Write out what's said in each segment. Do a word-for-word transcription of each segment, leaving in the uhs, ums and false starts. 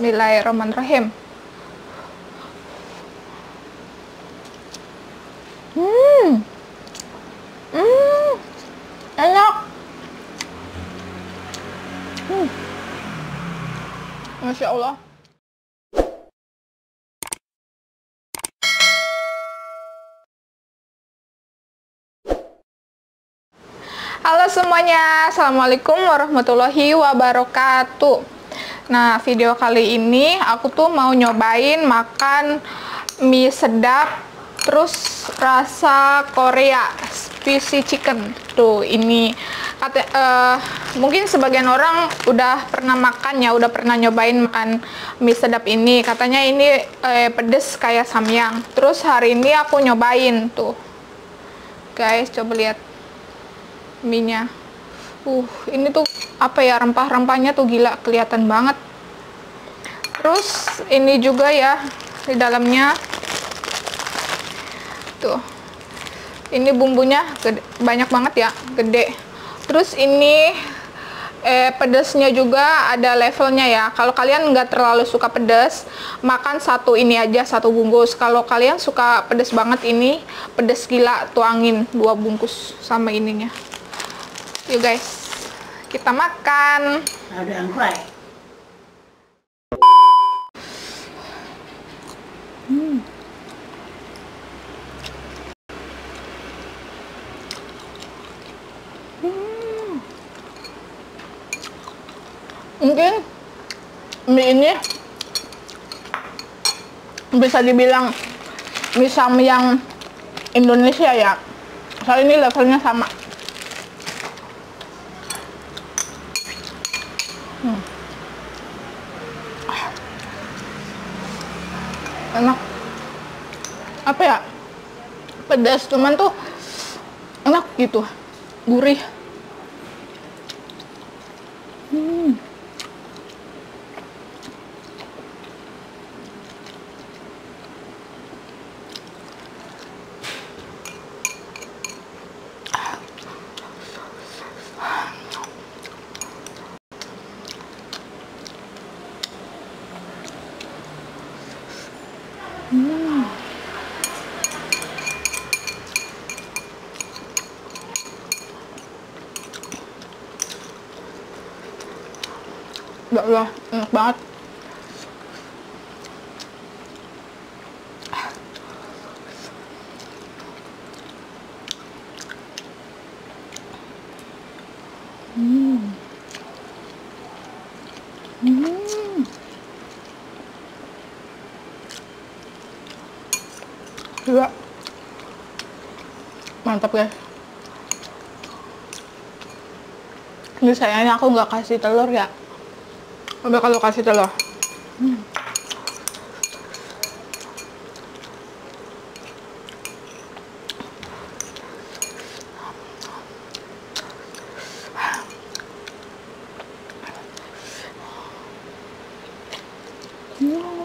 Bismillahirrahmanirrahim. Hmm, hmm, enak. Hmm. Masya Allah. Halo semuanya, Assalamualaikum warahmatullahi wabarakatuh. Nah, video kali ini aku tuh mau nyobain makan mie sedap terus rasa Korea, spicy chicken. Tuh, ini kata, uh, mungkin sebagian orang udah pernah makan ya, udah pernah nyobain makan mie sedap ini. Katanya ini eh, pedes kayak samyang. Terus hari ini aku nyobain tuh. Guys, coba lihat mie-nya. Uh, ini tuh apa ya, rempah-rempahnya tuh gila, kelihatan banget. Terus ini juga ya di dalamnya. Tuh. Ini bumbunya gede, banyak banget ya, gede. Terus ini eh, pedesnya juga ada levelnya ya. Kalau kalian nggak terlalu suka pedas, makan satu ini aja, satu bungkus. Kalau kalian suka pedas banget, ini pedas gila, tuangin dua bungkus sama ininya. Yuk guys, kita makan. Ada angkuai. Hmm. Hmm. Mungkin mie ini bisa dibilang mie samyang Indonesia ya. Soalnya ini levelnya sama. Hmm. Enak, apa ya, pedas cuman tuh enak gitu, gurih. Hmm. Hmm. Ya Allah, enak banget. Hmm. Hmm. Juga mantap guys. Ini sayangnya aku nggak kasih telur ya. Coba kalau kasih telur. Hmm. Hmm.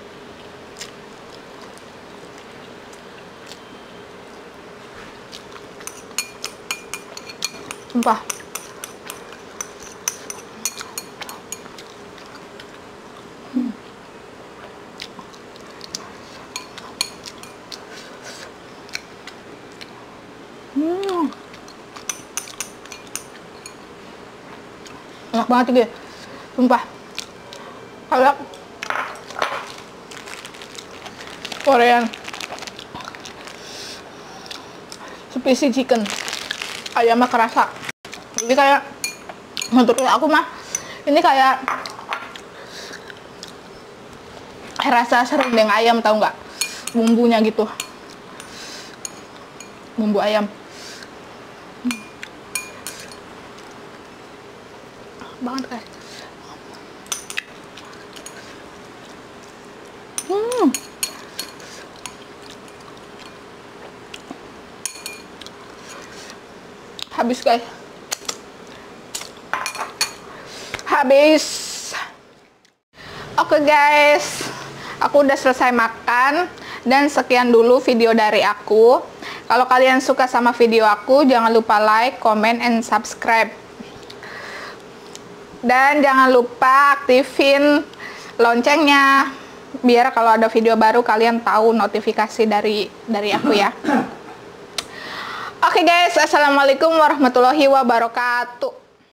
Sumpah. Hmm. Hmm. Enak banget gitu. Sumpah. Kalau Korean spicy chicken, ayamnya kerasa. Jadi kayak menurut aku mah ini kayak rasa serundeng ayam, tahu nggak, bumbunya gitu, bumbu ayam. Hmm. Banget guys. Hmm. Habis guys, habis. Oke guys, aku udah selesai makan dan sekian dulu video dari aku. Kalau kalian suka sama video aku, jangan lupa like, comment, and subscribe. Dan jangan lupa aktifin loncengnya, biar kalau ada video baru kalian tahu notifikasi dari dari aku ya. Oke guys, assalamualaikum warahmatullahi wabarakatuh.